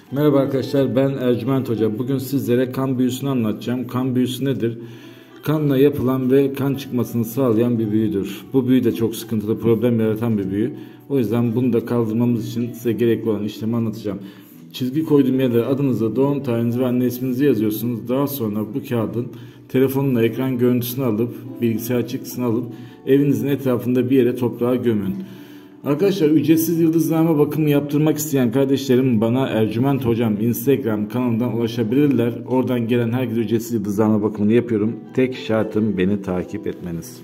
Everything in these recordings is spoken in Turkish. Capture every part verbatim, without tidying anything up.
Merhaba arkadaşlar, ben Ercüment Hoca. Bugün sizlere kan büyüsünü anlatacağım. Kan büyüsü nedir? Kanla yapılan ve kan çıkmasını sağlayan bir büyüdür. Bu büyü de çok sıkıntılı, problem yaratan bir büyü. O yüzden bunu da kaldırmamız için size gerekli olan işlemi anlatacağım. Çizgi koyduğum yerlere adınızı, doğum tarihinizi ve anne isminizi yazıyorsunuz. Daha sonra bu kağıdın telefonla ekran görüntüsünü alıp, bilgisayar çıktısını alıp evinizin etrafında bir yere toprağa gömün. Arkadaşlar, ücretsiz yıldızlama bakımı yaptırmak isteyen kardeşlerim bana Ercüment Hocam Instagram kanalından ulaşabilirler. Oradan gelen herkese ücretsiz yıldızlama bakımını yapıyorum. Tek şartım beni takip etmeniz.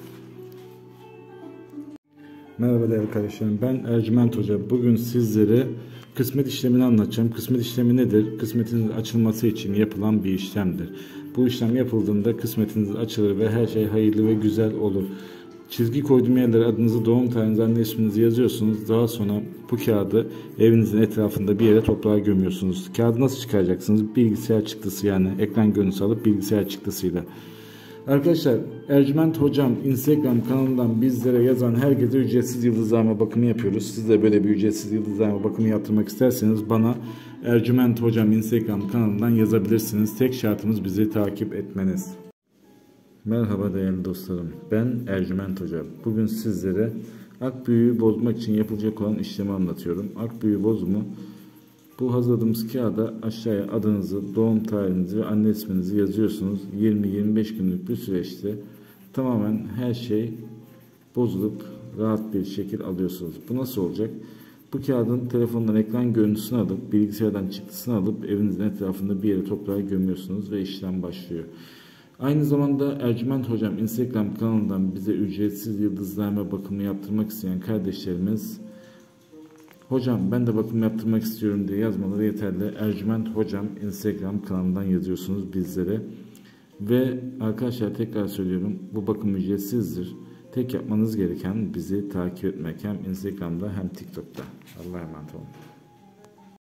Merhaba değerli kardeşlerim, ben Ercüment Hoca. Bugün sizlere kısmet işlemini anlatacağım. Kısmet işlemi nedir? Kısmetinizin açılması için yapılan bir işlemdir. Bu işlem yapıldığında kısmetiniz açılır ve her şey hayırlı ve güzel olur. Çizgi koyduğum yerlere adınızı, doğum tarihinizi, anne isminizi yazıyorsunuz. Daha sonra bu kağıdı evinizin etrafında bir yere toprağa gömüyorsunuz. Kağıdı nasıl çıkaracaksınız? Bilgisayar çıktısı, yani ekran görüntüsü alıp bilgisayar çıktısıyla. Arkadaşlar, Ercüment Hocam Instagram kanalından bizlere yazan herkese ücretsiz yıldızlama bakımı yapıyoruz. Siz de böyle bir ücretsiz yıldızlama bakımı yaptırmak isterseniz bana Ercüment Hocam Instagram kanalından yazabilirsiniz. Tek şartımız bizi takip etmeniz. Merhaba değerli dostlarım, ben Ercüment Hoca. Bugün sizlere ak büyüğü bozmak için yapılacak olan işlemi anlatıyorum. Ak büyüğü bozumu, bu hazırladığımız kağıda aşağıya adınızı, doğum tarihinizi ve anne isminizi yazıyorsunuz. yirmi yirmi beş günlük bir süreçte tamamen her şey bozulup rahat bir şekil alıyorsunuz. Bu nasıl olacak? Bu kağıdın telefondan ekran görüntüsünü alıp, bilgisayardan çıktısını alıp evinizin etrafında bir yere toprağa gömüyorsunuz ve işlem başlıyor. Aynı zamanda Ercüment Hocam Instagram kanalından bize ücretsiz yıldızlama bakımı yaptırmak isteyen kardeşlerimiz, hocam ben de bakım yaptırmak istiyorum diye yazmaları yeterli. Ercüment Hocam Instagram kanalından yazıyorsunuz bizlere. Ve arkadaşlar, tekrar söylüyorum, bu bakım ücretsizdir. Tek yapmanız gereken bizi takip etmek, hem Instagram'da hem TikTok'ta. Allah'a emanet olun.